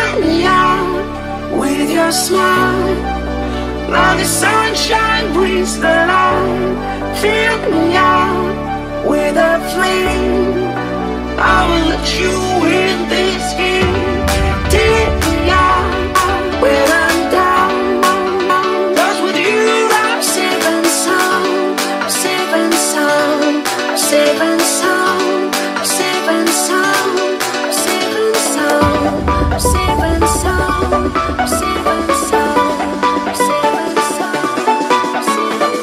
Take me out with your smile, now the sunshine brings the light. Fill me out with a flame, I will let you in this game. Take me out when I'm down, 'cause with you I'm safe and sound. I'm safe and sound, I'm safe and sound, I'm safe and sound, I'm safe and sound, I'm safe and sound, I'm safe and sound, I'm safe and sound, I'm safe and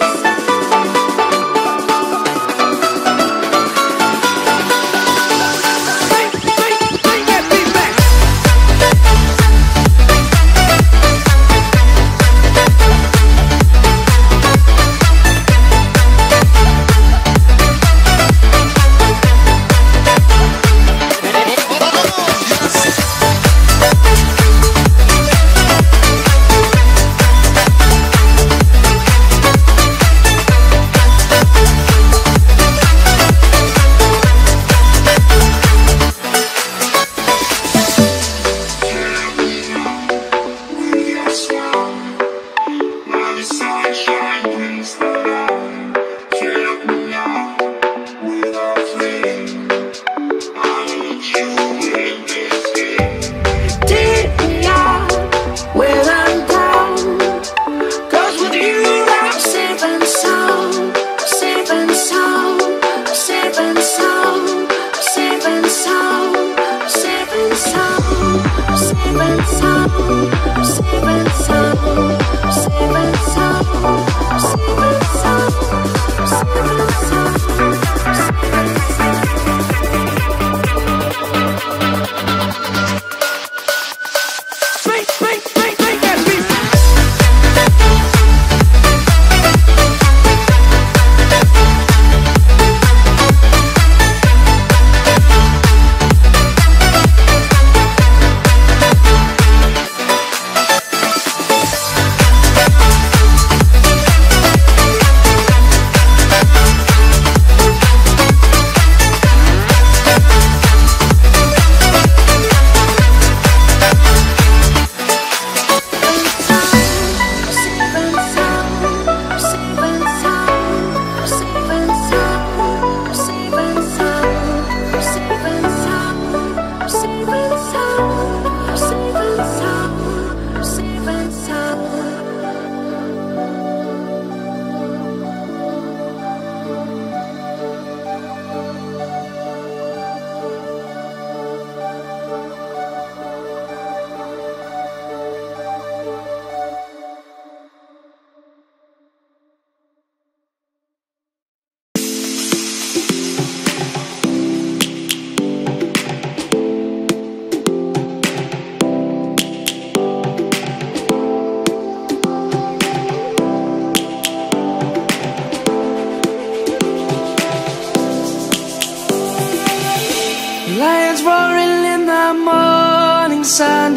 lions roaring in the morning sun,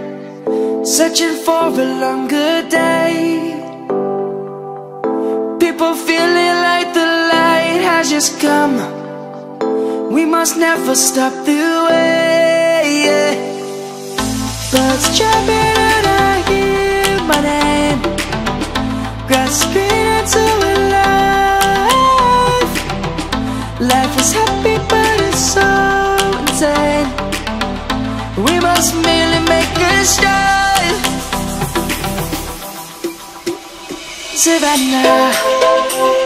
searching for a longer day. People feeling like the light has just come. We must never stop the way. Birds chirping and I hear my name, grasping into a life. Life is happy but it's so insane. We must merely make a start. Savannah,